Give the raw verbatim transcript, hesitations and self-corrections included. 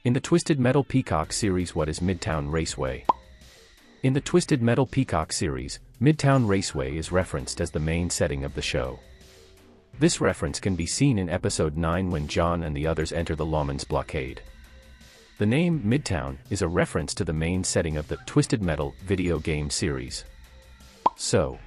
In the Twisted Metal Peacock series, what is Midtown Raceway? In the Twisted Metal Peacock series, Midtown Raceway is referenced as the main setting of the show. This reference can be seen in episode nine when John and the others enter the Lawmans blockade. The name Midtown is a reference to the main setting of the Twisted Metal video game series. So,